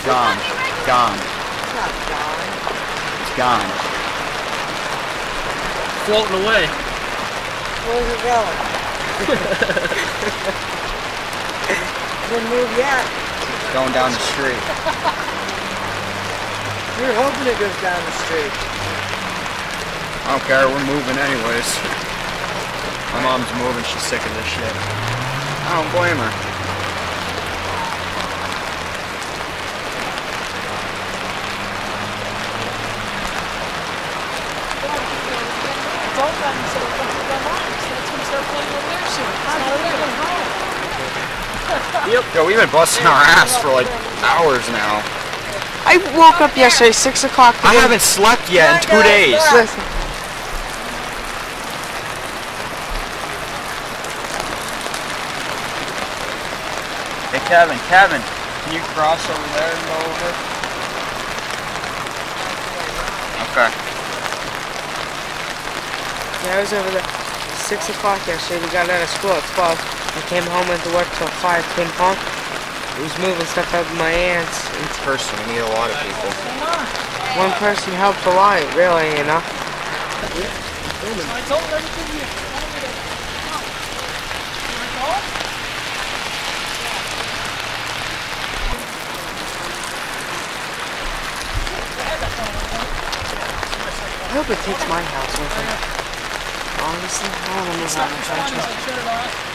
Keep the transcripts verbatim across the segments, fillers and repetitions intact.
Gone. Gone. It's not gone. It's gone. Floating away. Where's it going? Didn't move yet. It's going down the street. You're hoping it goes down the street. I don't care, we're moving anyways. My mom's moving, she's sick of this shit. I don't blame her. Don't run so we can put them on. So that's when we start playing over there soon. It's not even home. Yep. Yo, we've been busting our ass for like hours now. I woke up yesterday, six o'clock. I haven't slept yet in two days. Listen. Hey Kevin, Kevin, can you cross over there and go over? Okay. Yeah, I was over there six o'clock yesterday. We got out of school at twelve. I came home, went to work till five. Came home. I was moving stuff out of my aunt's. Each person, we need a lot of people. One person helps a lot, really, you know. I told everything you told me to come. You want to go? I hope it takes my house with it. Honestly, I don't want to have a country.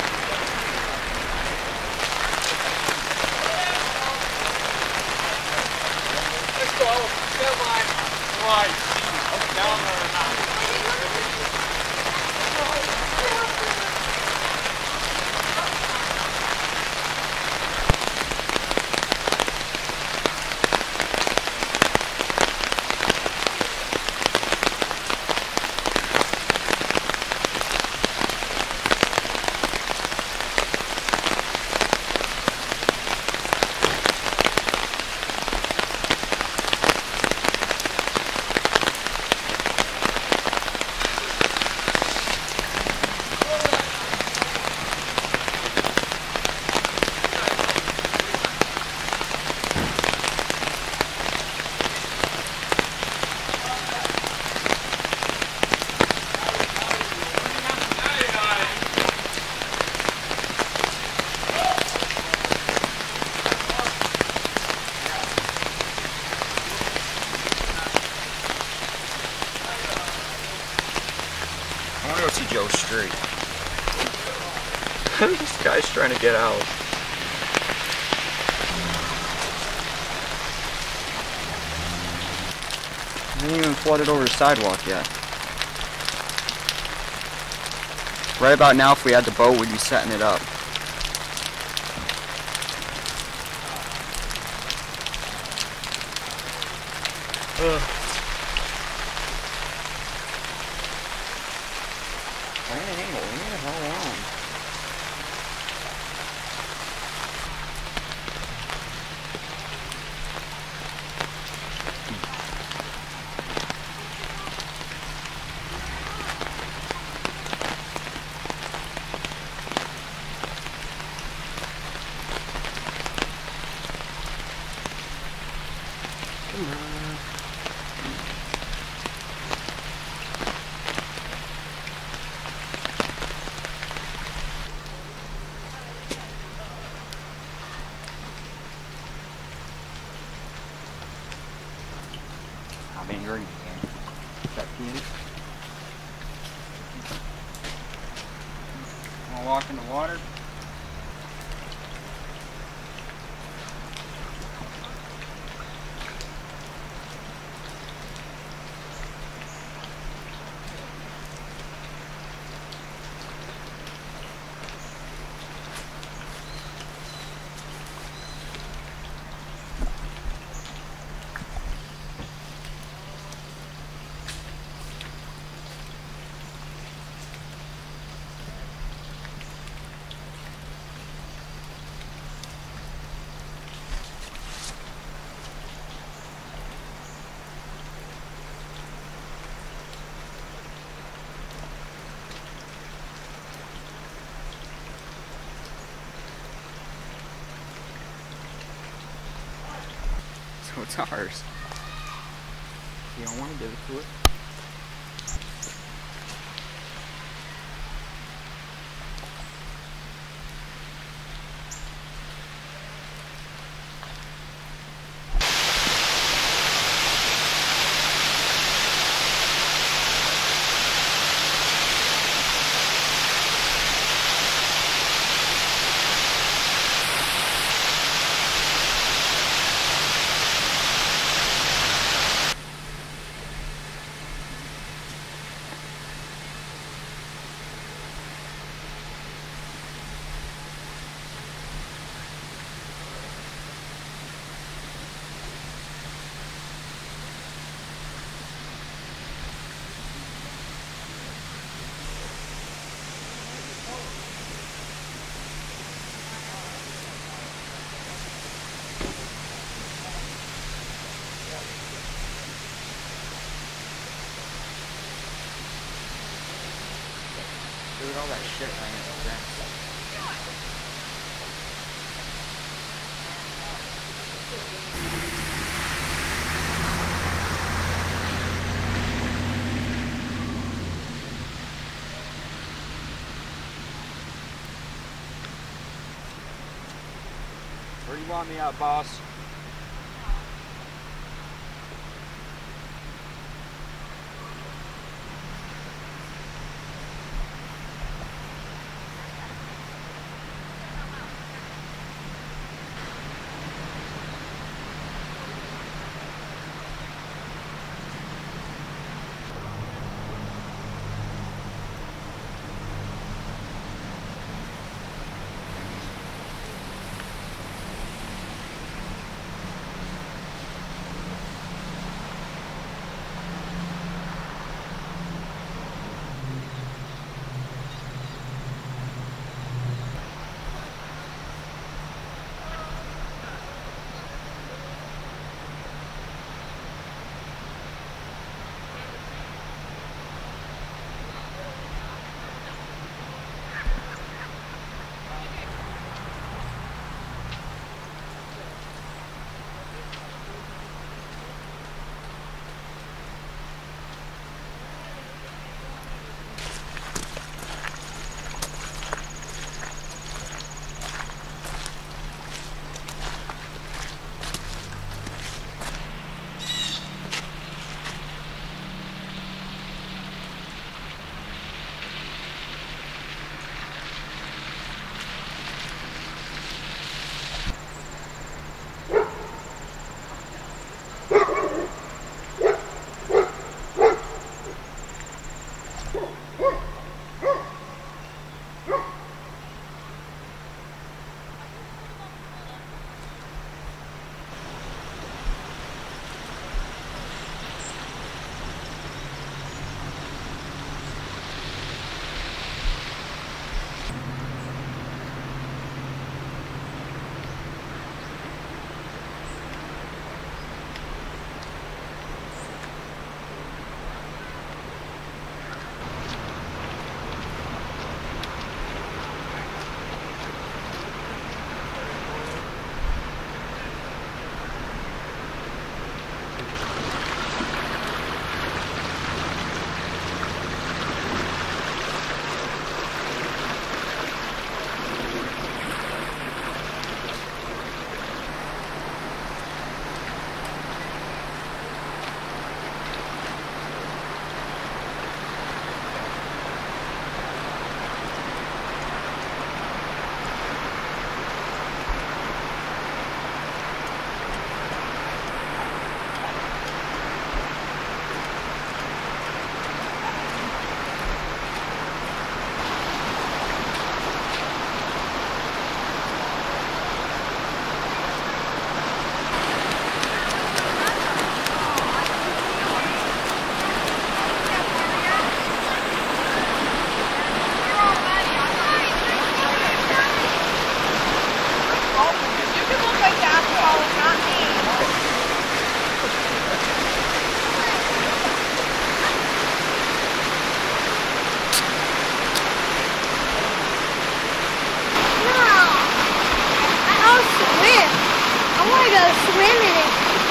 Joe Street. This guy's trying to get out. I didn't even flooded over the sidewalk yet. Right about now, if we had the boat, we'd be setting it up. Ugh. Angle, leave me the hell alone. Come on. How many are you in? fifteen? Wanna walk in the water? No, it's ours. You don't want to give it to it. Dude, all that shit laying in the fence. Where you want me at, boss?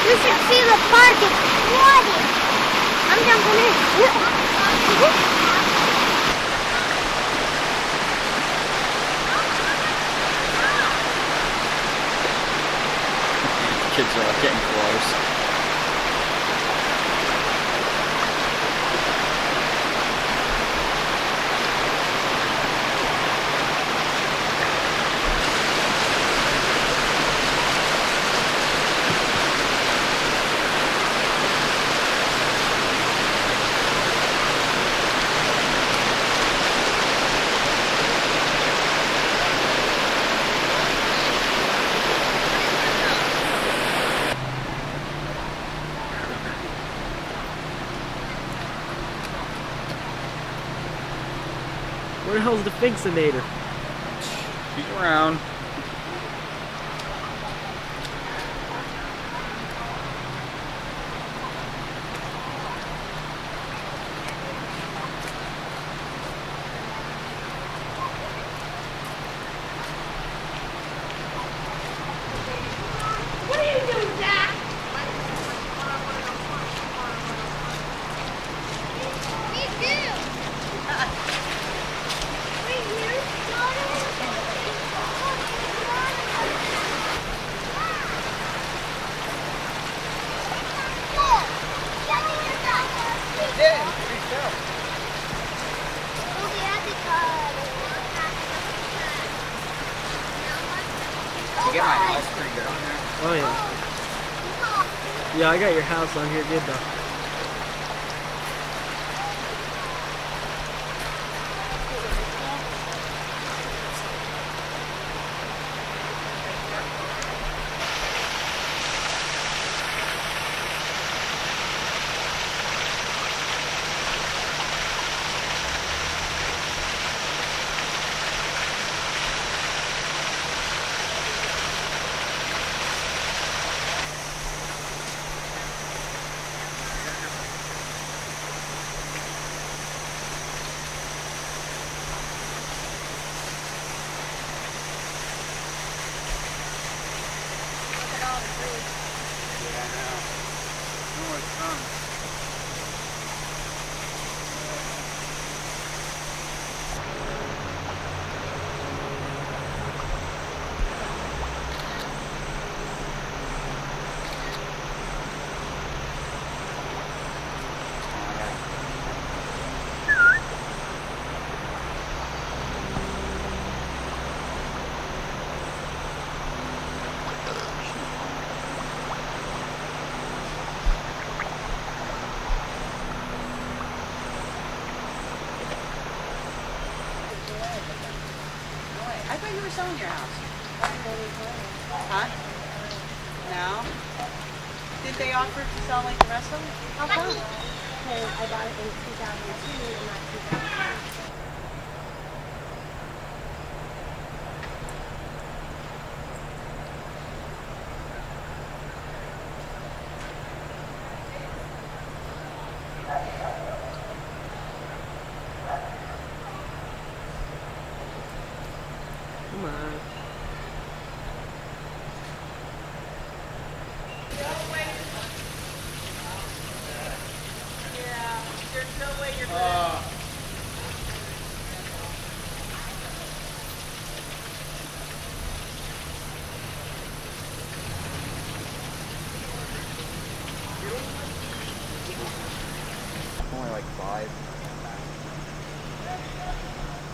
You should see the park. It's flooded. I'm jumping in. Kids are like getting close. Where the hell's the Finxinator? She's around. What are you doing, Jack? Me too. You get my house pretty good on there. Oh yeah. Yeah, I got your house on here good though. I thought you were selling your house. Huh? No? Did they offer to sell like the rest of them? How come? Because I bought it in two thousand two and not two thousand three. Come on. Yeah, there's no way you're gonna... Uh, only like five.